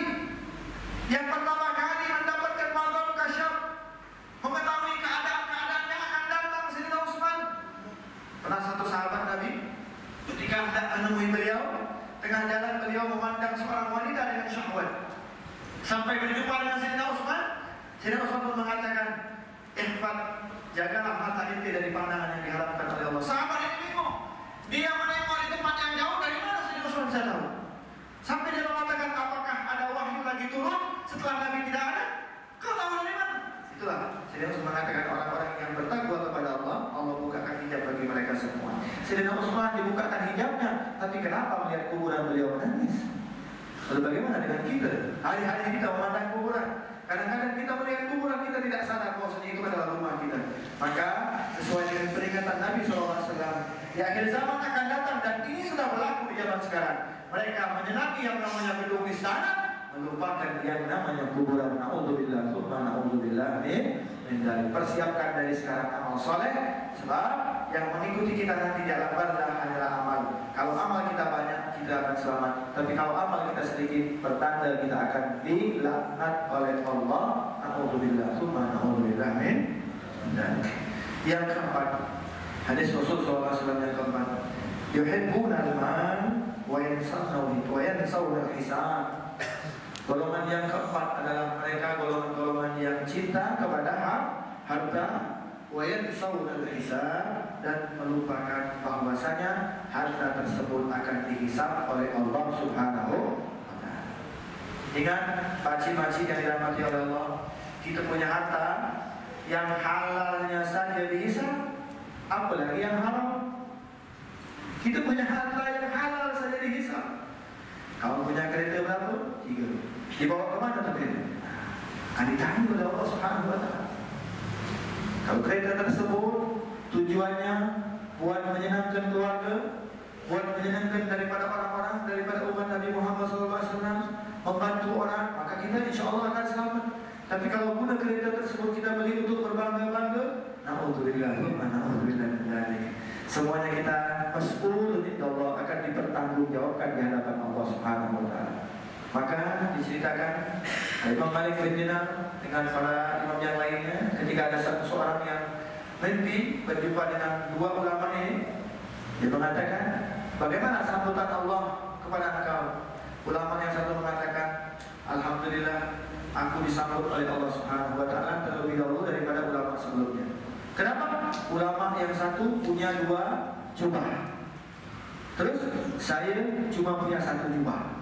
yang pertama kali mendapatkan mazhar kasyaf, mengetahui keadaan-keadaan yang akan datang. Sayyidina Utsman pernah satu sahabat Nabi ketika hendak menemui beliau, tengah jalan beliau memandang seorang wanita dengan syahwat. Sampai berjumpa dengan Sayyidina Utsman, Sayyidina Utsman pun mengatakan, "Ihfad, jagalah mata inti dari pandangan yang diharapkan oleh Allah." Sahabat ini bingung. Dia menengok di tempat yang jauh, dari mana Sayyidina Utsman bisa tahu? Sampai dia mengatakan, apakah ada wahyu lagi turun setelah Nabi tidak ada? Kau tahu dari mana? Itulah Sayyidina Utsman mengatakan, orang-orang yang bertakwa kepada Allah, Allah bukakan hijab bagi mereka semua. Sayyidina Utsman dibukakan hijabnya, tapi kenapa melihat kuburan beliau menangis? Lalu bagaimana dengan kita? Hari-hari kita memandang kuburan. Kadang-kadang kita melihat kuburan, kita tidak sadar bahwasanya itu adalah rumah kita. Maka sesuai dengan peringatan Nabi shallallahu alaihi wasallam, di akhir zaman akan datang, dan ini sudah berlaku di zaman sekarang. Mereka menyenangi yang namanya gedung istana, melupakan yang namanya kuburan. Na'udzubillah, tsumma na'udzubillah min dzalik. Persiapkan dari sekarang amal soleh, sebab yang mengikuti kita nanti di alam barzah adalah amal. Kalau amal kita banyak, kita akan selamat. Tapi kalau amal kita sedikit, pertanda kita akan dilaknat oleh Allah. Na'udzubillah, tsumma na'udzubillah min dzalik. Yang keempat, hadis Rasul shallallahu alaihi wasallam yang keempat, yuhibbuna al-mal wa yansawna al-hisab. Golongan yang keempat adalah mereka golongan-golongan yang cinta kepada harta, wa yansawna al-hisab, dan melupakan bahwasanya harta tersebut akan dihisab oleh Allah Subhanahu wa taala. Ingat, pakcik-pakcik yang dirahmati oleh Allah, kita punya harta yang halalnya saja dihisab, apalagi yang haram. Kita punya harta yang halal saja dihisab. Kamu punya kereta berapa? Tiga. Dibawa ke mana tuh kereta? Akan ditanya oleh Allah Subhanahu wa taala. Kalau kereta tersebut tujuannya buat menyenangkan keluarga, buat menyenangkan daripada orang-orang, daripada umat Nabi Muhammad shallallahu alaihi wasallam, membantu orang, maka kita insya Allah akan selamat. Tapi kalau guna kereta tersebut kita beli untuk berbangga-bangga, na'udzubillah, na'udzubillah min dzalik. Semuanya kita mas'ul Allah, akan dipertanggungjawabkan di hadapan Allah Subhanahu wa taala. Maka diceritakan Imam Malik bin Dinar dengan para imam yang lainnya, ketika ada satu seorang yang mimpi berjumpa dengan dua ulama ini, dia mengatakan, bagaimana sambutan Allah kepada engkau? Ulama yang satu mengatakan, alhamdulillah, aku disambut oleh Allah Subhanahu wa taala terlebih dahulu daripada ulama sebelumnya. Kenapa? Ulama yang satu punya dua jubah, terus saya cuma punya satu jubah.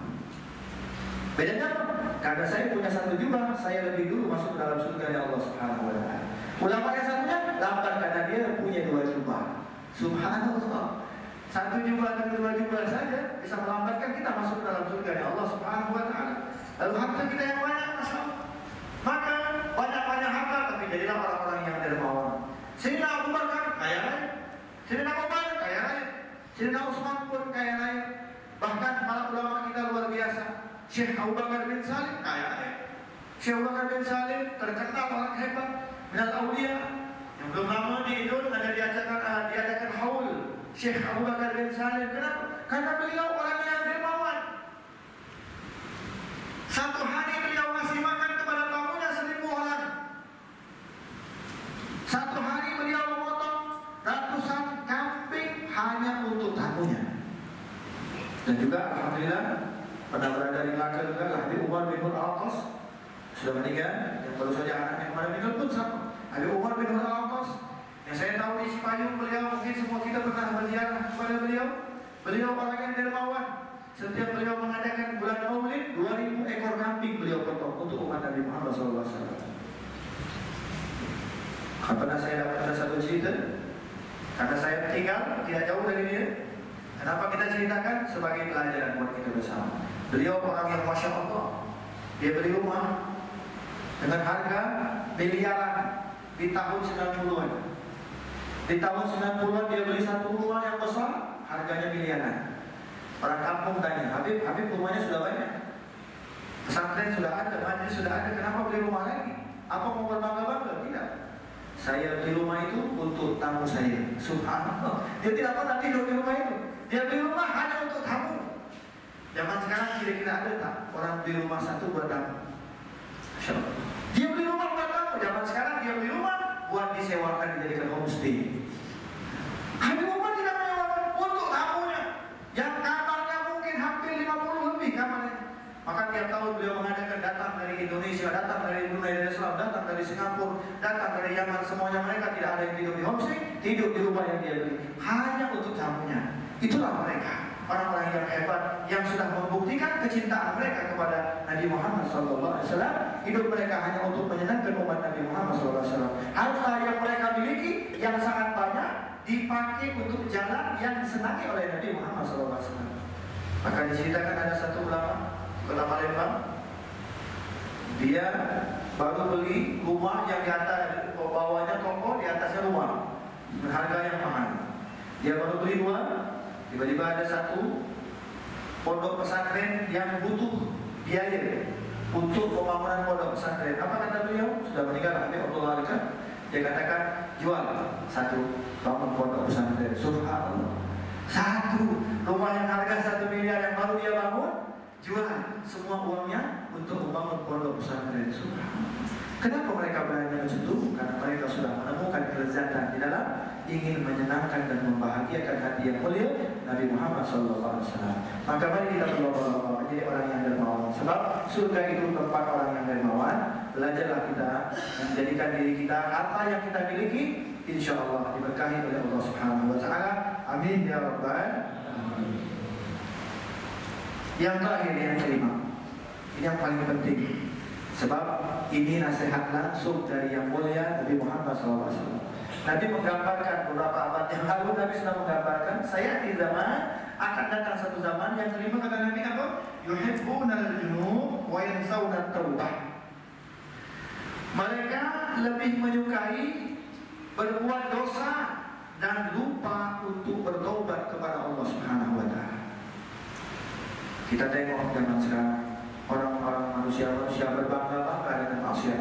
Bedanya apa? Karena saya punya satu jubah, saya lebih dulu masuk ke dalam surga ya Allah Subhanahu wa taala. Ulama yang satunya lambat karena dia punya dua jubah. Subhanallah. Satu jubah dan dua jubah saja bisa melambatkan kita masuk ke dalam surga ya Allah Subhanahu wa taala. Lalu harta kita yang banyak, masya Allah. Maka banyak-banyak harta, tapi jadilah orang-orang yang dermawan. Sayyidina Abu Bakar kaya raya, Sayyidina Abu Bakar kaya raya, Sayyidina Utsman pun kaya raya. Bahkan para ulama kita luar biasa. Syekh Abu Bakar bin Salim kaya raya. Syekh Abu Bakar bin Salim terkenal orang hebat, minal auliya, Yang belum lama di Indonesia ada diadakan uh, diadakan haul Syekh Abu Bakar bin Salim. Kenapa? Karena beliau orang yang dermawan. Satu hari beliau ngasih makan kepada tamunya seribu orang. Satu hari beliau memotong ratusan kambing hanya untuk tamunya. Dan juga alhamdulillah pernah berada di Melaka juga Habib Umar bin Al-Qas sudah meninggal, yang baru saja anaknya kemarin meninggal pun sama. Habib Umar bin Al-Qas yang saya tahu di Cipayung, beliau mungkin semua kita pernah berziarah kepada beliau. Beliau orang yang dermawan. Setiap beliau mengadakan bulan Maulid, dua ribu ekor kambing beliau potong untuk umat Nabi Muhammad shallallahu alaihi wasallam. Pernah saya dapat ada satu cerita, karena saya tinggal tidak jauh dari dia. Kenapa kita ceritakan? Sebagai pelajaran buat kita bersama. Beliau orang yang masya Allah, dia beli rumah dengan harga miliaran di tahun sembilan puluhan. Di tahun sembilan puluhan dia beli satu rumah yang besar, harganya miliaran. Orang kampung tanya, Habib, Habib rumahnya sudah banyak, pesantren sudah ada, majlis sudah ada, kenapa beli rumah lagi? Apa mau berbangga-bangga? Tidak. Saya beli rumah itu untuk tamu saya. Subhanallah. Dia tidak pernah tidur di rumah itu. Dia beli rumah hanya untuk tamu. Zaman sekarang kira-kira ada tak orang beli rumah satu buat tamu? Dia beli rumah buat tamu. Zaman sekarang dia beli rumah buat disewakan, dijadikan homestay. Habib Umar tidak menyewakan untuk tamunya, yang kamarnya mungkin hampir lima puluh lebih kamarnya. Maka tiap tahun beliau mengadakan datang dari Indonesia, datang dari Brunei Darussalam, datang dari Singapura, datang dari Yaman, semuanya mereka tidak ada yang tidur di homestay, tidur di rumah yang dia beli hanya untuk tamunya. Itulah mereka, orang-orang yang hebat, yang sudah membuktikan kecintaan mereka kepada Nabi Muhammad shallallahu alaihi wasallam. Hidup mereka hanya untuk menyenangkan umat Nabi Muhammad shallallahu alaihi wasallam. Harta yang mereka miliki yang sangat banyak dipakai untuk jalan yang disenangi oleh Nabi Muhammad shallallahu alaihi wasallam. Maka diceritakan ada satu ulama Kota Palembang, dia baru beli rumah yang di atas, bawahnya toko, di atasnya rumah berharga yang mahal. Dia baru beli dua, tiba-tiba ada satu pondok pesantren yang butuh biaya untuk pembangunan pondok pesantren. Apa kata beliau? Sudah meninggal Habib Abdullah Al-Qad. Dia katakan, jual satu, bangun pondok pesantren. Subhanallah. Satu rumah yang harga satu miliar yang baru dia bangun, jual semua uangnya untuk membangun pondok pesantren. Subhanallah. Kenapa mereka berani macam itu? Karena mereka sudah menemukan kelezatan di dalam ingin menyenangkan dan membahagiakan hati yang mulia Nabi Muhammad shallallahu alaihi wasallam. Maka mari kita berlomba-lomba menjadi orang yang dermawan. Sebab surga itu tempat orang yang dermawan. Belajarlah kita menjadikan diri kita, harta yang kita miliki, insya Allah diberkahi oleh Allah Subhanahu Wa Taala. Amin ya Rabbal Alamin. Yang terakhir, yang kelima, ini yang paling penting. Sebab ini nasihat langsung dari yang mulia Nabi Muhammad shallallahu alaihi wasallam. Nabi menggambarkan beberapa abad yang lalu, Nabi sudah menggambarkan saya di zaman akan datang satu zaman yang kelima, kata Nabi apa? Yuhibbunal junub wa yansawna taubah. Mereka lebih menyukai berbuat dosa dan lupa untuk bertobat kepada Allah Subhanahu Wa Taala. Kita tengok zaman sekarang, orang-orang manusia-manusia berbangga-bangga dengan maksiat.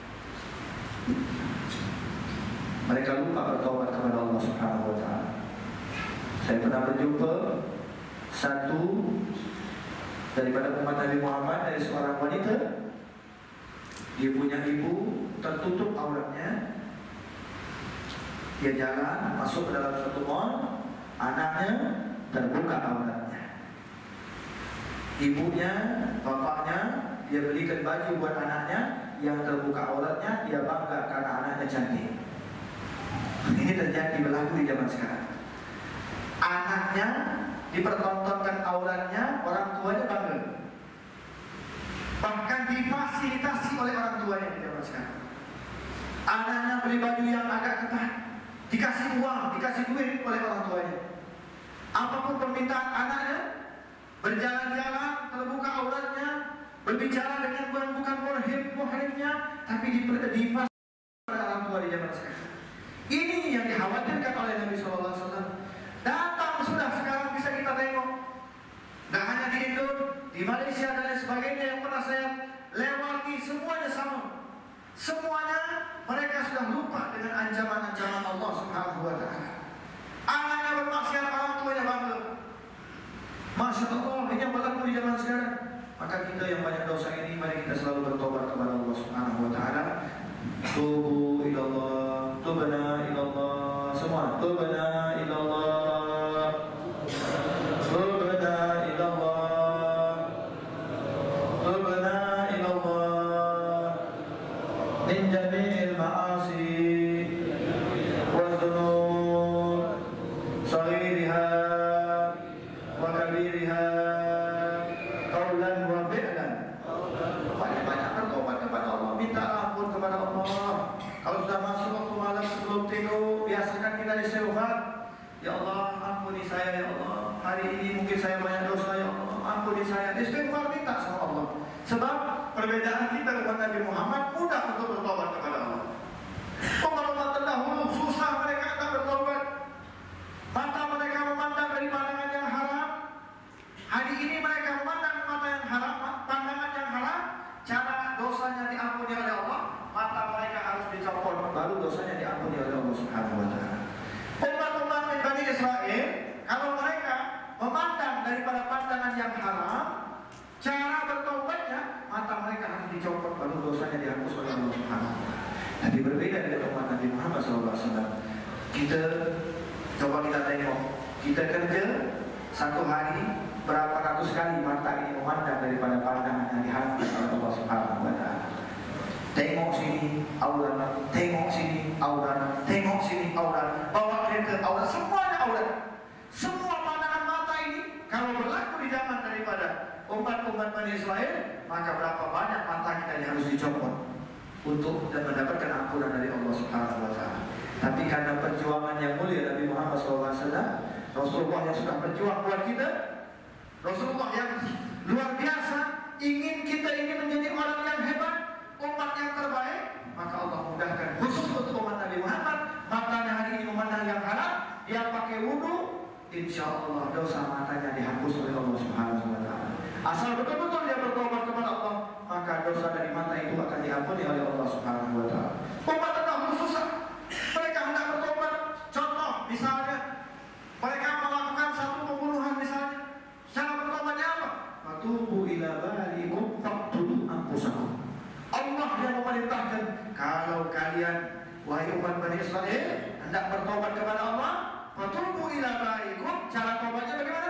Mereka lupa bertobat kepada Allah Subhanahu Wa Taala. Saya pernah berjumpa satu daripada umat Nabi Muhammad, dari seorang wanita. Dia punya ibu tertutup auratnya. Dia jalan masuk ke dalam satu mall, anaknya terbuka auratnya. Ibunya, bapaknya, dia belikan baju buat anaknya yang terbuka auratnya, dia bangga karena anaknya cantik. Ini terjadi berlaku di zaman sekarang. Anaknya dipertontonkan auratnya, orang tuanya bangga. Bahkan difasilitasi oleh orang tuanya di zaman sekarang. Anaknya beli baju yang agak ketat, dikasih uang, dikasih duit oleh orang tuanya. Apapun permintaan anaknya, berjalan-jalan, terbuka auratnya, berbicara dengan bukan muhrim-muhrimnya, tapi difasilitasi oleh orang tua di zaman sekarang. Ini yang dikhawatirkan oleh Nabi shallallahu alaihi wasallam. Datang sudah sekarang bisa kita tengok. Tidak hanya di Indonesia, di Malaysia dan lain sebagainya yang pernah saya lewati, semuanya sama. Semuanya mereka sudah lupa dengan ancaman-ancaman Allah Subhanahu wa taala. Anaknya bermaksiat, orang tuanya bangga. Masya Allah, ini yang berlaku di zaman sekarang. Maka kita yang banyak dosa ini, mari kita selalu bertobat kepada Allah Subhanahu wa taala. Tubu ilallah, tubna ilallah, semua tubna ilallah, tubna ilallah, tubna ilallah min jami'il ma'asi wa dzunub saghiriha wa kabiriha qaulan wa fi'lan. Banyak-banyak bertobat kepada Allah, minta ampun kepada Allah. Kalau sudah masuk waktu malam sebelum tidur, biasakan kita istighfar. Ya Allah, ampuni saya ya Allah. Hari ini mungkin saya banyak dosa ya Allah. Ampuni saya. Istighfar, minta sama Allah. Sebab perbedaan kita dengan Nabi Muhammad mudah untuk bertobat kepada Allah. Umat-umat terdahulu susah mereka tak bertobat. Mata mereka memandang dari pandangan yang haram. Hari ini mereka memandang mata yang haram, pandangan yang haram. Cara dosanya diampuni oleh Allah, mata mereka harus dicopot, baru dosanya diampuni oleh Allah Subhanahu wa taala. Umat-umat Bani Israel, kalau mereka memandang daripada pandangan yang haram, cara bertobatnya, mata mereka harus dicopot, baru dosanya dihapus oleh Allah Subhanahu wa taala. Tapi berbeda dengan umat Nabi Muhammad shallallahu alaihi wasallam. Kita coba kita tengok, kita kerja satu hari berapa ratus kali mata ini memandang daripada pandangan yang diharamkan oleh Allah Subhanahu wa taala. Tengok sini aurat, tengok sini aurat, tengok sini aurat, bawa kereta aurat, semuanya aurat. Semua pandangan mata ini kalau berlaku di zaman daripada umat-umat Bani Israel, maka berapa banyak mata kita yang harus dicopot untuk dan mendapatkan ampunan dari Allah Subhanahu wa taala. Tapi karena perjuangan yang mulia Nabi Muhammad shallallahu alaihi wasallam, Rasulullah yang sudah berjuang buat kita, Rasulullah yang luar biasa, ingin kita ini menjadi orang yang hebat, umat yang terbaik, maka Allah mudahkan khusus untuk umat Nabi Muhammad. Matanya hari ini memandang yang haram, dia pakai wudu, insya Allah dosa matanya dihapus oleh Allah Subhanahu wa taala. Asal betul-betul dia bertobat kepada Allah, maka dosa dari mata itu akan diampuni oleh Allah Subhanahu wa taala. Umat terdahulu susah, mereka hendak bertobat. Contoh misalnya, mereka melakukan satu pembunuhan misalnya. Cara bertobatnya apa? Fatubu ila bariikum faqtulu anfusakum. Allah yang memerintahkan, kalau kalian wahai umat Bani Israel hendak bertobat kepada Allah, fatubu ila bariikum. Cara tobatnya bagaimana?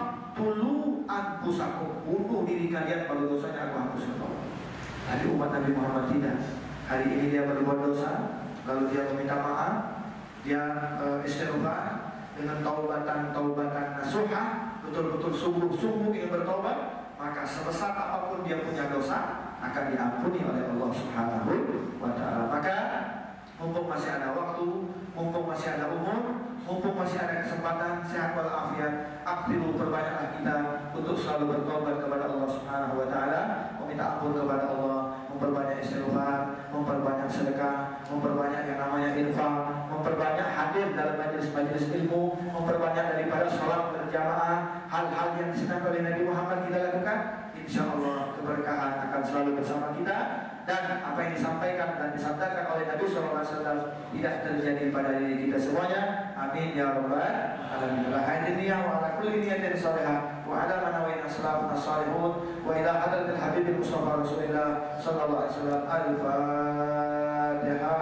Faqtulu anfusakum. Bunuh diri kalian, baru dosanya aku hapuskan. Tapi umat Nabi Muhammad tidak. Hari ini dia berbuat dosa, lalu dia meminta maaf, dia uh, istighfar dengan taubatan-taubatan nasuha, betul-betul sungguh-sungguh ingin bertobat, maka sebesar apapun dia punya dosa akan diampuni oleh Allah Subhanahu wa taala. Maka mumpung masih ada waktu, mumpung masih ada umur, mumpung masih ada kesempatan, sehat walafiat, akhiru perbanyaklah kita untuk selalu bertobat kepada Allah Subhanahu wa taala, meminta ampun kepada Allah, memperbanyak istighfar, memperbanyak sedekah, memperbanyak yang namanya infak, memperbanyak hadir dalam majelis-majelis ilmu, memperbanyak daripada sholat berjamaah, hal-hal yang disenangi oleh Nabi Muhammad kita lakukan. Insya Allah keberkahan akan selalu bersama kita, dan apa yang disampaikan dan disabdakan oleh Nabi shallallahu alaihi wasallam tidak terjadi pada diri kita semuanya. Amin ya rabbal alamin. Wa hadiniya wa ala kulli niyatin salihah wa ala man nawaina salafuna salihun wa ila hadratil habibul mustafa rasulillah sallallahu alaihi wasallam. Al-Fatihah.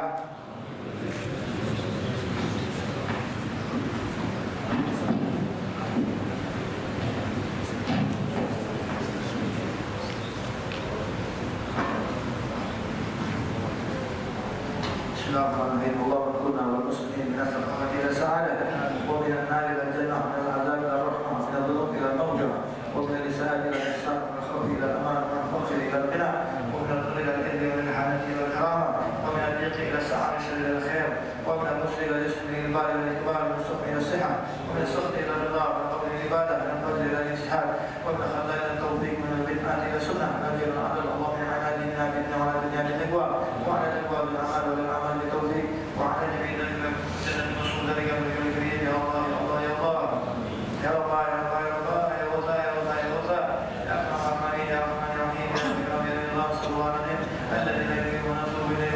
Bismillahirrahmanirrahim. Allahumma kunna wal muslimin min as-salamati ila sa'adah wa min an-nar ila al-jannah wa min al-'adab ila ar-rahmah wa min adh-dhunub ila al-maghfirah wa min al-isa'ati ila al-ihsan wa min al-khawfi ila al-aman wa min al-faqri ila al-ghina wa min al-dhulli ila al-'ilmi wa min al-hanati ila al-karamah wa min al-dhiqi ila as-sa'ati ila al-khair wa min al-musri ila al-jismi ila al-bari ila al-ikbar wa min al-suhmi ila al-sihah wa min al-sukhti ila al-ridha wa min al-qabri ila al-ibadah wa min al-fajri ila al-ijtihad wa min al-khata'i ila al-tawfiq wa min al-bid'ati ila sunnah wa min al-'adl Allah min a'adina bina wa ala dunya bil-iqwa wa ala al-iqwa bil-amal wa bil-amal bil-tawfiq وعلى جميع ذلك سنة المسؤول ذلك من الكريم. يا الله يا الله يا الله يا الله يا الله يا الله يا الله يا الله يا الله يا أرحم الراحمين يا أرحم الراحمين يا رب العالمين. صلى الله عليه الذين يؤمنون بالله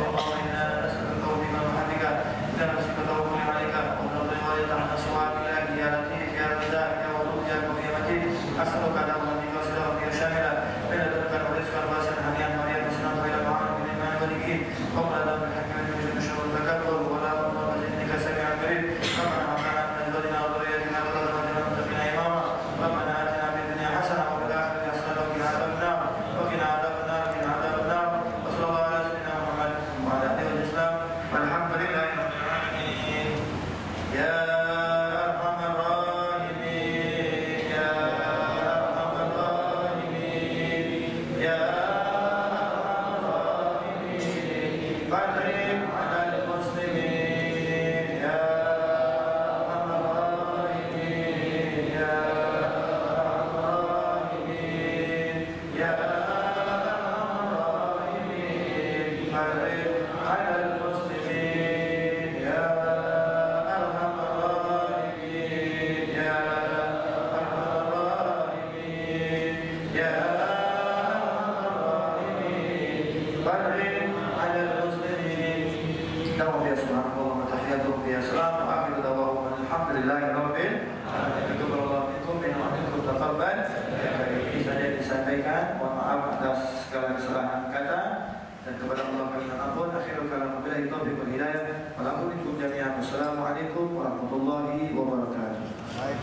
Ya Ar-Rahimin, Fadrim alal muslimin. Ya Ar-Rahimin, Ya Ar-Rahimin, Ya Ar-Rahimin, Fadrim alal muslimin. Ya Arhamar Rahimin, Ya Arhamar Rahimin, Ya Arhamar Rahimin, Fadrim alal muslimin. Namun ya subhanallah wa tahiyatuhum ya salam wa akhiru da'wahum alhamdulillahi rabbil alamin. Taqabbalallahu minkum wa minkum taqabbal. Ini saja disampaikan. Mohon maaf atas segala kesalahan kata, dan kepada Allah kami ampun. Akhirul kalam billahi taufiq wal hidayah. Wa lakum minkum jami'an. Wassalamualaikum warahmatullahi wabarakatuh.